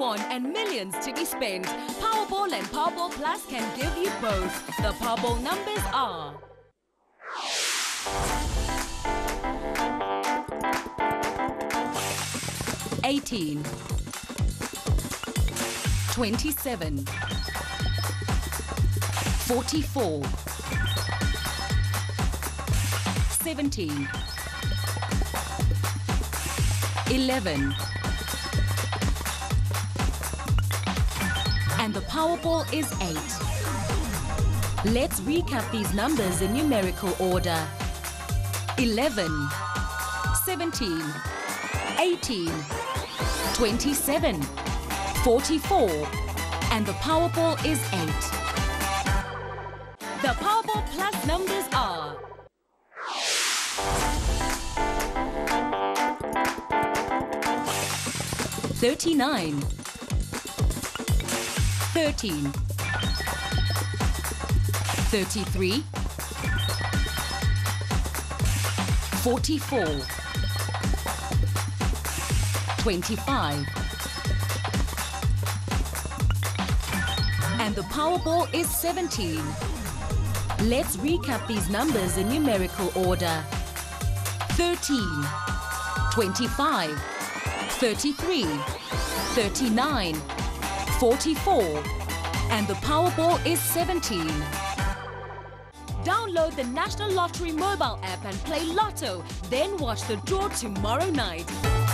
won and millions to be spent. Powerball and Powerball Plus can give you both. The Powerball numbers are 18, 27, 44, 17, 11, and the Powerball is 8. Let's recap these numbers in numerical order. 11, 17, 18, 27, 44, and the Powerball is 8. The Powerball Plus numbers are 39, 13, 33, 44, 25, and the Powerball is 17. Let's recap these numbers in numerical order. 13, 25, 33, 39, 44, and the Powerball is 17. Download the National Lottery mobile app and play Lotto, then watch the draw tomorrow night.